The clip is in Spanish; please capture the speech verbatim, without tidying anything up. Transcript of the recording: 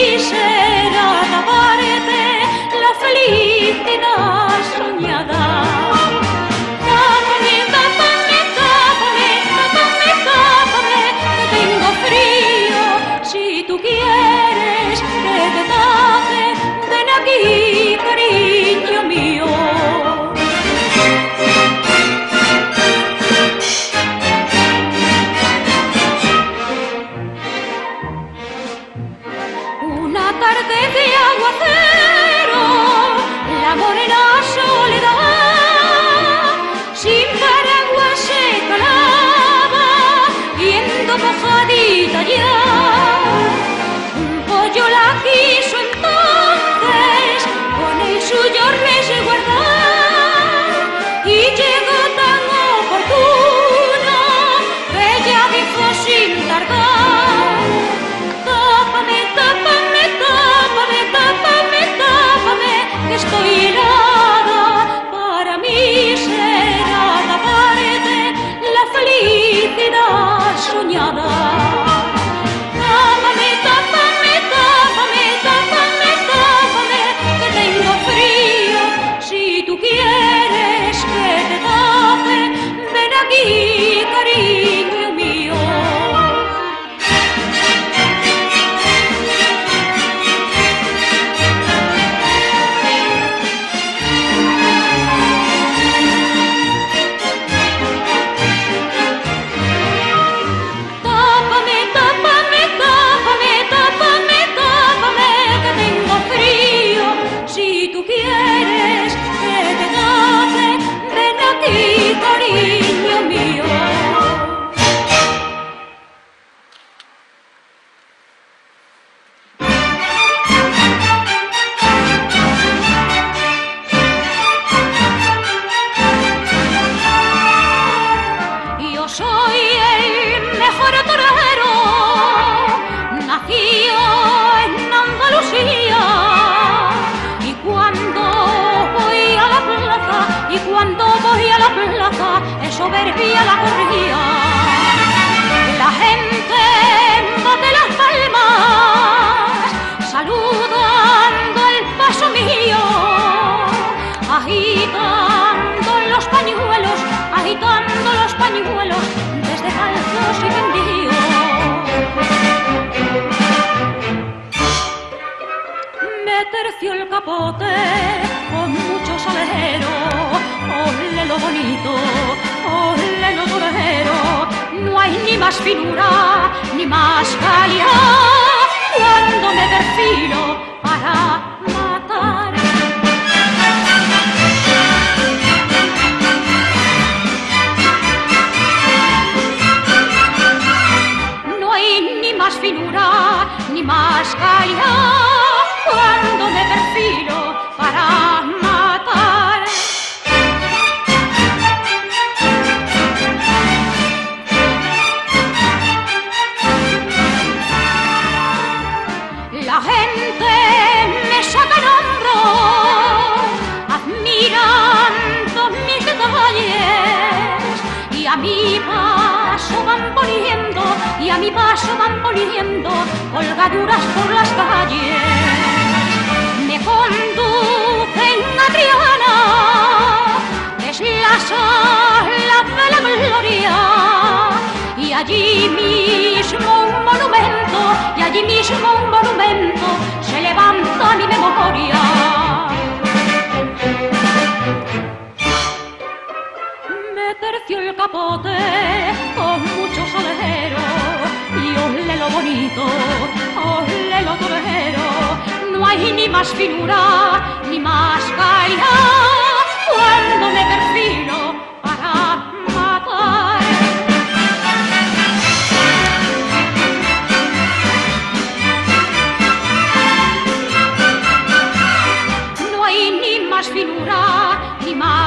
miserata parte la felicidad soñada. Tápame, tápame, tápame, tápame, tápame, que tengo frío. Si tú quieres que te tape, ven aquí, cariño mío. Una tarde de aguacero, la morena soledad, sin paraguas se calaba, yendo mojadita ya. Un pollo la quiso entonces, con el suyo resguardar, y llegó tan oportuno que ella dijo sin tardar: tápame, tápame, tápame, tápame, tápame, que estoy helada. Para mí será taparte la felicidad soñada. Tápame, tápame, tápame, tápame, tápame, que tengo frío. Si tú quieres que te tape, ven aquí, cariño mío. Tápame, tápame, tápame, tápame, tápame, que tengo frío. Si tú quieres que te tape, ven aquí, cariño mío. Yo soy el mejor torero, nacido en Andalucía, y cuando voy a la plaza, y cuando voy a la plaza, es soberbia la corría. La gente bate las palmas, saludando el paso mío, agitando los pañuelos, agitando los pañuelos, desde calzos y pendillos. Me terció el capote con mucho salero, ole lo bonito, ole lo torero. No hay ni más finura, ni más calidad cuando me perfilo para matar. No hay ni más finura, ni más calidad cuando me perfilo para matar. La gente me saca el hombro, admirando mis detalles, y a mi paso van poniendo, y a mi paso van poniendo colgaduras por las calles. Me conducen a Triana, que es la sala de la gloria, y allí mismo un monumento, y allí mismo un monumento se levanta mi memoria. Me terció el capote con mucho salero, y ole lo bonito, ole lo torero. No hay ni más finura, ni más calidad cuando me perfilo para matar. No hay ni más finura, ni más